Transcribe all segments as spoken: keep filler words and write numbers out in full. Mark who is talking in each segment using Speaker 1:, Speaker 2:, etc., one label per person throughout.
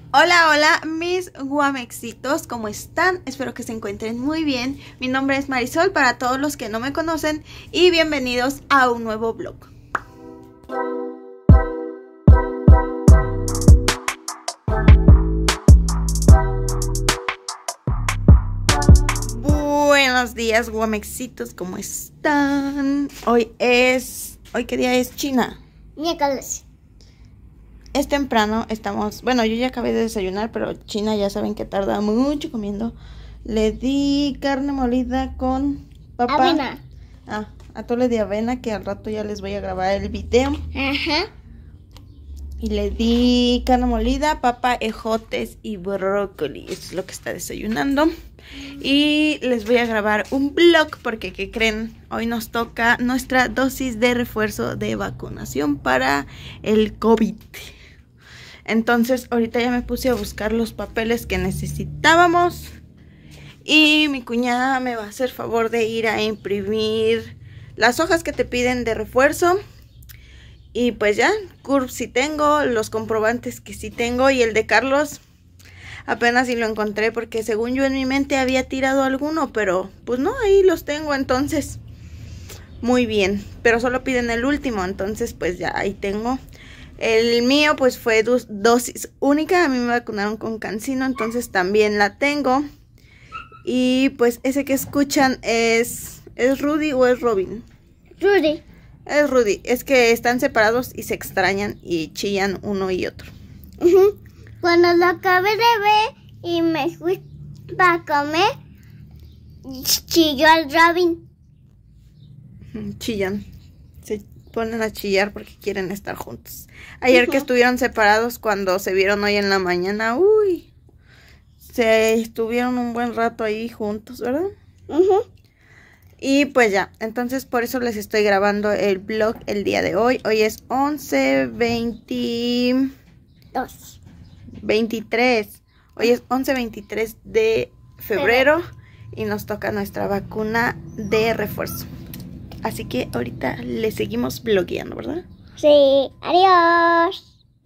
Speaker 1: Hola, hola, mis guamexitos, ¿cómo están? Espero que se encuentren muy bien. Mi nombre es Marisol para todos los que no me conocen y bienvenidos a un nuevo vlog. Buenos días, guamexitos, ¿cómo están? Hoy es... ¿Hoy qué día es, China?
Speaker 2: Miércoles.
Speaker 1: Es temprano, estamos... Bueno, yo ya acabé de desayunar, pero China ya saben que tarda mucho comiendo. Le di carne molida con papa.
Speaker 2: Avena.
Speaker 1: Ah, atole de avena, que al rato ya les voy a grabar el video.
Speaker 2: Ajá.
Speaker 1: Y le di carne molida, papa, ejotes y brócoli. Esto es lo que está desayunando. Y les voy a grabar un vlog porque, ¿qué creen? Hoy nos toca nuestra dosis de refuerzo de vacunación para el COVID. Entonces, ahorita ya me puse a buscar los papeles que necesitábamos. Y mi cuñada me va a hacer favor de ir a imprimir las hojas que te piden de refuerzo. Y pues ya, C U R P sí tengo, los comprobantes que sí tengo y el de Carlos apenas sí lo encontré porque según yo en mi mente había tirado alguno, pero pues no, ahí los tengo, entonces muy bien, pero solo piden el último, entonces pues ya ahí tengo. El mío pues fue dos, dosis única, a mí me vacunaron con Cancino, entonces también la tengo. Y pues ese que escuchan es, ¿es Rudy o es Robin?
Speaker 2: Rudy.
Speaker 1: Es Rudy, es que están separados y se extrañan y chillan uno y otro.
Speaker 2: Uh-huh. Cuando lo acabé de ver y me fui para comer, chilló al Robin.
Speaker 1: Chillan, se ponen a chillar porque quieren estar juntos. Ayer uh-huh. que estuvieron separados, cuando se vieron hoy en la mañana, uy, se estuvieron un buen rato ahí juntos, ¿verdad?
Speaker 2: Uh-huh.
Speaker 1: Y pues ya, entonces por eso les estoy grabando el vlog el día de hoy. Hoy es once veintidós. veintitrés. Hoy es once veintitrés de febrero y nos toca nuestra vacuna de refuerzo. Así que ahorita le seguimos blogueando, ¿verdad?
Speaker 2: Sí, adiós.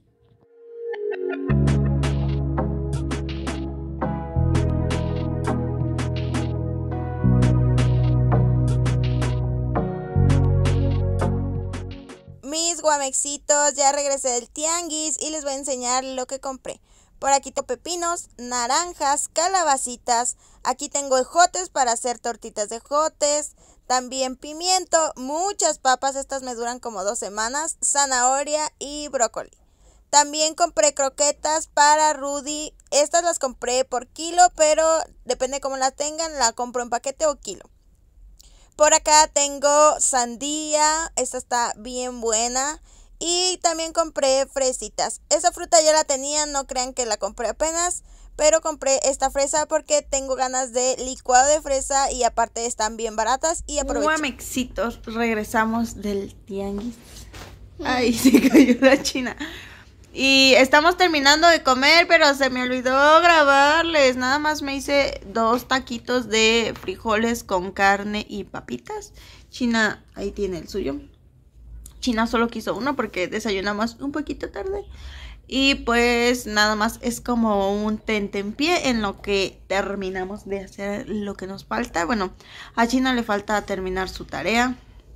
Speaker 1: Mis guamexitos, ya regresé del tianguis y les voy a enseñar lo que compré. Por aquí tengo pepinos, naranjas, calabacitas. Aquí tengo ejotes para hacer tortitas de ejotes. También pimiento, muchas papas, estas me duran como dos semanas. Zanahoria y brócoli. También compré croquetas para Rudy. Estas las compré por kilo, pero depende cómo las tengan, la compro en paquete o kilo. Por acá tengo sandía, esta está bien buena. Y también compré fresitas. Esa fruta ya la tenía, no crean que la compré apenas. Pero compré esta fresa porque tengo ganas de licuado de fresa y aparte están bien baratas y aprovecho. Guamexitos, regresamos del tianguis. Ay, se cayó la China. Y estamos terminando de comer, pero se me olvidó grabarles. Nada más me hice dos taquitos de frijoles con carne y papitas. China, ahí tiene el suyo. China solo quiso uno porque desayunamos un poquito tarde. Y pues nada más es como un tentempié en lo que terminamos de hacer lo que nos falta. Bueno, a China le falta terminar su tarea.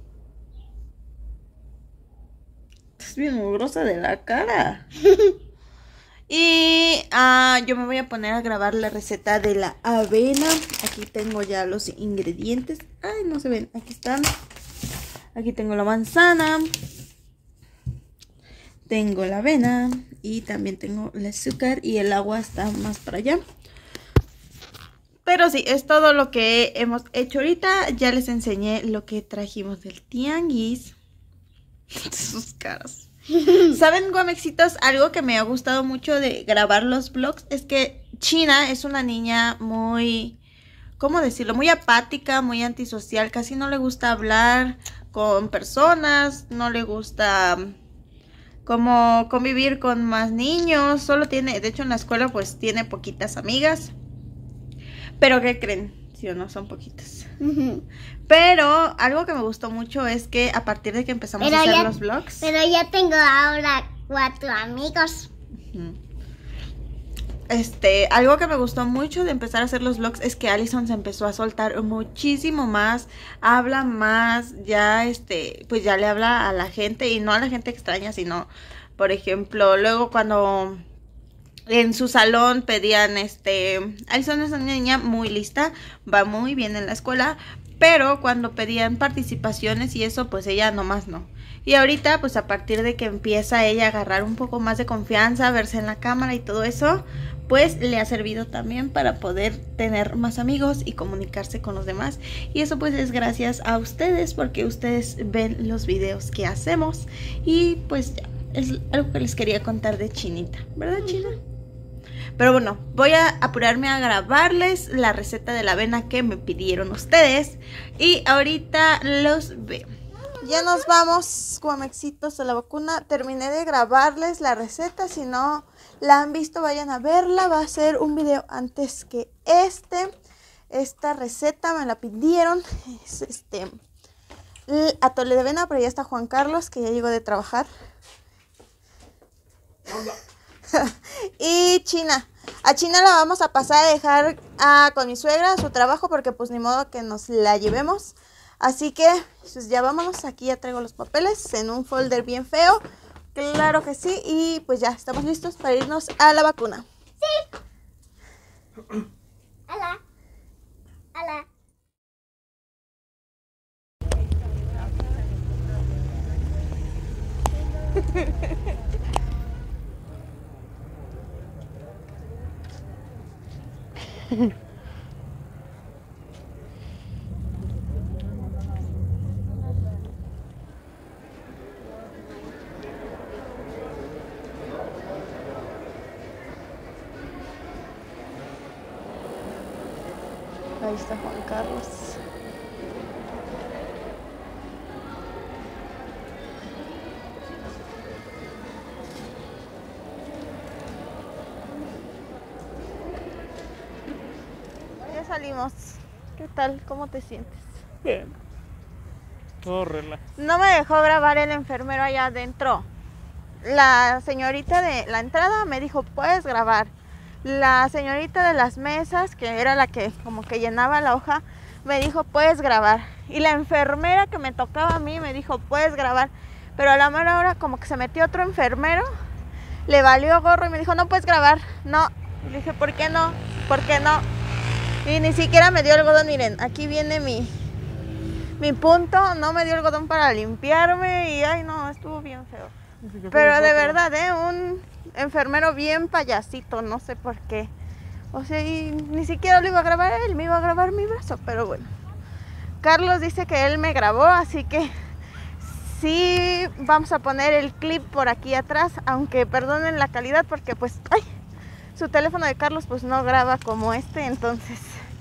Speaker 1: Es bien mugrosa de la cara. Y uh, yo me voy a poner a grabar la receta de la avena. Aquí tengo ya los ingredientes. Ay, no se ven, aquí están. Aquí tengo la manzana. Tengo la avena. Y también tengo el azúcar. Y el agua está más para allá. Pero sí, es todo lo que hemos hecho ahorita. Ya les enseñé lo que trajimos del tianguis. Sus caras. ¿Saben, guamexitos? Algo que me ha gustado mucho de grabar los vlogs es que China es una niña muy, ¿cómo decirlo? Muy apática, muy antisocial. Casi no le gusta hablar con personas, no le gusta como convivir con más niños. Solo tiene, de hecho en la escuela pues tiene poquitas amigas. Pero ¿qué creen? Sí o no, son poquitas.
Speaker 2: Uh-huh.
Speaker 1: Pero algo que me gustó mucho es que a partir de que empezamos pero a hacer
Speaker 2: ya,
Speaker 1: los vlogs.
Speaker 2: Pero ya tengo ahora cuatro amigos.
Speaker 1: Uh-huh. Este, algo que me gustó mucho de empezar a hacer los vlogs es que Alison se empezó a soltar muchísimo más, habla más, ya este, pues ya le habla a la gente, y no a la gente extraña, sino, por ejemplo, luego cuando en su salón pedían, este, Alison es una niña muy lista, va muy bien en la escuela, pero cuando pedían participaciones y eso, pues ella nomás no. Y ahorita, pues a partir de que empieza ella a agarrar un poco más de confianza, verse en la cámara y todo eso, pues le ha servido también para poder tener más amigos y comunicarse con los demás. Y eso pues es gracias a ustedes, porque ustedes ven los videos que hacemos. Y pues ya, es algo que les quería contar de Chinita, ¿verdad, China? Pero bueno, voy a apurarme a grabarles la receta de la avena que me pidieron ustedes. Y ahorita los veo. Ya nos vamos, guamexitos, a la vacuna. Terminé de grabarles la receta. Si no la han visto, vayan a verla. Va a ser un video antes que este. Esta receta me la pidieron. Es este el atole de avena, pero ya está Juan Carlos, que ya llegó de trabajar. Y China. A China la vamos a pasar a dejar a, con mi suegra a su trabajo, porque pues ni modo que nos la llevemos. Así que pues ya vámonos. Aquí ya traigo los papeles en un folder bien feo. Claro que sí. Y pues ya estamos listos para irnos a la vacuna.
Speaker 2: Sí. Hola. Hola.
Speaker 1: Ahí está Juan Carlos. Ya salimos. ¿Qué tal? ¿Cómo te sientes?
Speaker 3: Bien. Todo relax.
Speaker 1: No me dejó grabar el enfermero allá adentro. La señorita de la entrada me dijo, puedes grabar. La señorita de las mesas, que era la que como que llenaba la hoja, me dijo, puedes grabar. Y la enfermera que me tocaba a mí me dijo, puedes grabar. Pero a la mera hora como que se metió otro enfermero, le valió gorro y me dijo, no puedes grabar. No. Y le dije, ¿por qué no? ¿Por qué no? Y ni siquiera me dio algodón. Miren, aquí viene mi, mi punto. No me dio algodón para limpiarme y ay no, estuvo bien feo. Pero de verdad, ¿eh? Un enfermero bien payasito, no sé por qué. O sea, y ni siquiera lo iba a grabar él, me iba a grabar mi brazo, pero bueno. Carlos dice que él me grabó, así que sí vamos a poner el clip por aquí atrás, aunque perdonen la calidad porque pues, ay, su teléfono de Carlos pues no graba como este, entonces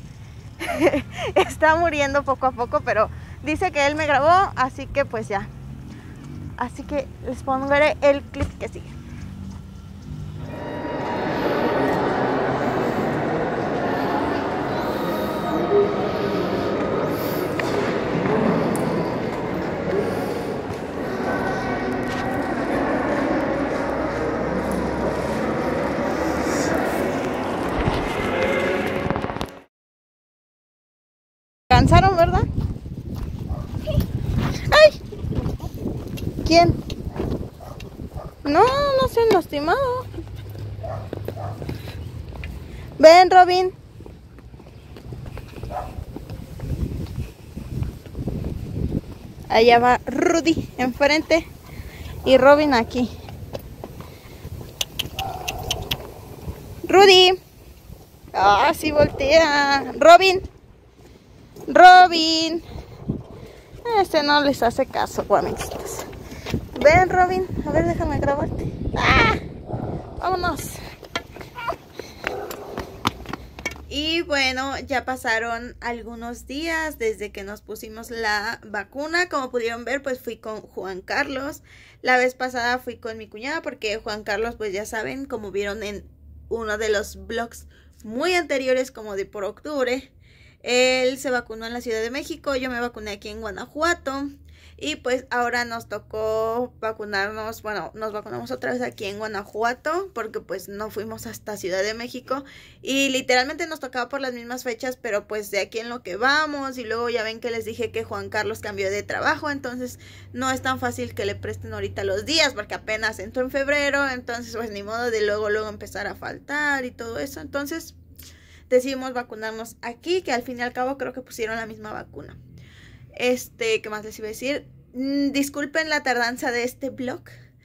Speaker 1: está muriendo poco a poco, pero dice que él me grabó, así que pues ya. Así que les pondré el clip que sigue. ¿Cansaron, verdad? ¡Ay! ¿Quién? No, no se han lastimado. Ven, Robin. Allá va Rudy enfrente y Robin aquí. Rudy. Ah, sí voltea. Robin. Robin. Este no les hace caso, guamecitos. Ven, Robin. A ver, déjame grabarte. ¡Ah! Vámonos. Y bueno, ya pasaron algunos días desde que nos pusimos la vacuna. Como pudieron ver, pues fui con Juan Carlos. La vez pasada fui con mi cuñada porque Juan Carlos, pues ya saben, como vieron en uno de los vlogs muy anteriores, como de por octubre, Él se vacunó en la Ciudad de México, yo me vacuné aquí en Guanajuato. Y pues ahora nos tocó vacunarnos, bueno, nos vacunamos otra vez aquí en Guanajuato, porque pues no fuimos hasta Ciudad de México. Y literalmente nos tocaba por las mismas fechas, pero pues de aquí en lo que vamos. Y luego ya ven que les dije que Juan Carlos cambió de trabajo, entonces no es tan fácil que le presten ahorita los días, porque apenas entró en febrero, entonces pues ni modo de luego, luego empezar a faltar y todo eso. Entonces decidimos vacunarnos aquí, que al fin y al cabo creo que pusieron la misma vacuna. Este, ¿qué más les iba a decir? Mm, disculpen la tardanza de este vlog,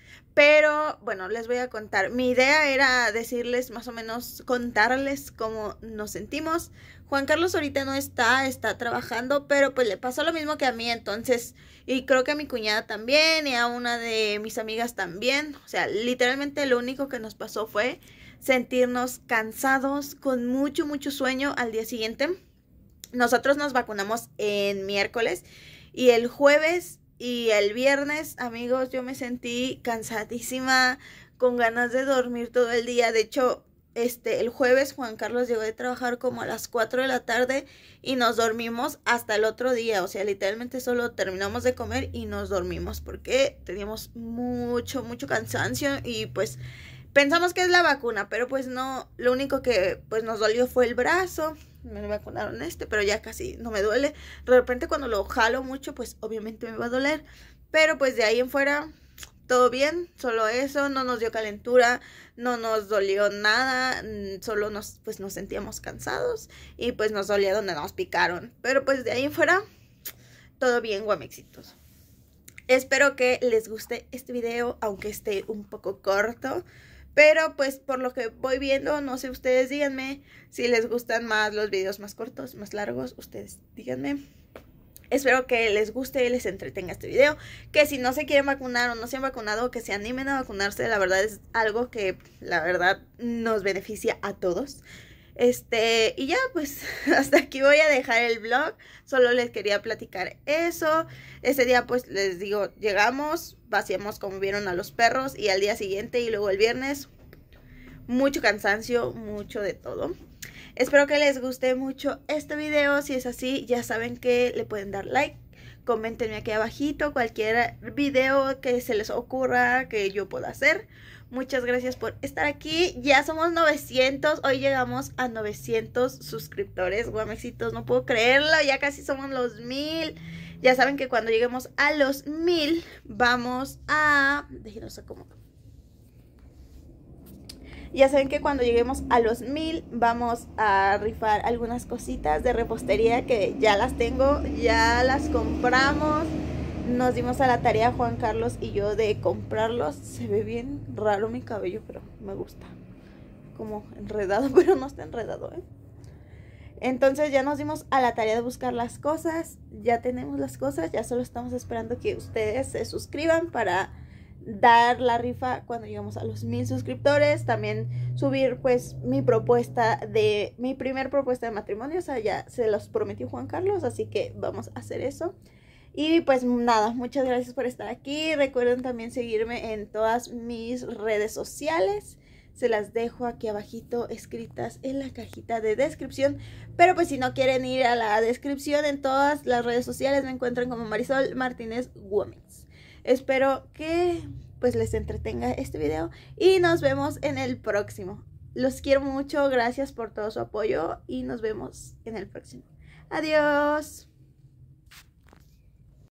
Speaker 1: pero bueno, les voy a contar. Mi idea era decirles más o menos, contarles cómo nos sentimos. Juan Carlos ahorita no está, está trabajando, pero pues le pasó lo mismo que a mí, entonces, y creo que a mi cuñada también, y a una de mis amigas también. O sea, literalmente lo único que nos pasó fue sentirnos cansados, con mucho, mucho sueño al día siguiente. Nosotros nos vacunamos en miércoles y el jueves y el viernes, amigos, yo me sentí cansadísima, con ganas de dormir todo el día. De hecho, este, el jueves Juan Carlos llegó de trabajar como a las cuatro de la tarde y nos dormimos hasta el otro día. O sea, literalmente solo terminamos de comer y nos dormimos porque teníamos mucho, mucho cansancio y pues pensamos que es la vacuna, pero pues no, lo único que pues nos dolió fue el brazo. Me vacunaron este, pero ya casi no me duele. De repente cuando lo jalo mucho, pues obviamente me va a doler. Pero pues de ahí en fuera, todo bien. Solo eso, no nos dio calentura, no nos dolió nada. Solo nos, pues nos sentíamos cansados y pues nos dolía donde nos picaron. Pero pues de ahí en fuera, todo bien, guamexitos. Espero que les guste este video, aunque esté un poco corto. Pero pues por lo que voy viendo, no sé, ustedes díganme si les gustan más los videos más cortos, más largos, ustedes díganme. Espero que les guste y les entretenga este video. Que si no se quieren vacunar o no se han vacunado, que se animen a vacunarse. La verdad es algo que la verdad nos beneficia a todos. Este, y ya pues hasta aquí voy a dejar el vlog. Solo les quería platicar eso. Ese día pues les digo, llegamos, vaciamos como vieron a los perros. Y al día siguiente y luego el viernes, mucho cansancio, mucho de todo. Espero que les guste mucho este video. Si es así, ya saben que le pueden dar like. Coméntenme aquí abajito cualquier video que se les ocurra que yo pueda hacer. Muchas gracias por estar aquí. Ya somos novecientos. Hoy llegamos a novecientos suscriptores. Guamexitos, no puedo creerlo. Ya casi somos los mil. Ya saben que cuando lleguemos a los mil vamos a... Déjenos acomodo. Ya saben que cuando lleguemos a los mil vamos a rifar algunas cositas de repostería que ya las tengo. Ya las compramos. Nos dimos a la tarea Juan Carlos y yo de comprarlos. Se ve bien raro mi cabello, pero me gusta. Como enredado, pero no está enredado, ¿eh? Entonces ya nos dimos a la tarea de buscar las cosas. Ya tenemos las cosas. Ya solo estamos esperando que ustedes se suscriban para dar la rifa cuando llegamos a los mil suscriptores. También subir pues mi propuesta de... Mi primer propuesta de matrimonio. O sea, ya se los prometió Juan Carlos. Así que vamos a hacer eso. Y pues nada, muchas gracias por estar aquí. Recuerden también seguirme en todas mis redes sociales. Se las dejo aquí abajito escritas en la cajita de descripción. Pero pues si no quieren ir a la descripción, en todas las redes sociales me encuentran como Marisol Martínez Gómez. Espero que pues les entretenga este video y nos vemos en el próximo. Los quiero mucho, gracias por todo su apoyo y nos vemos en el próximo. Adiós.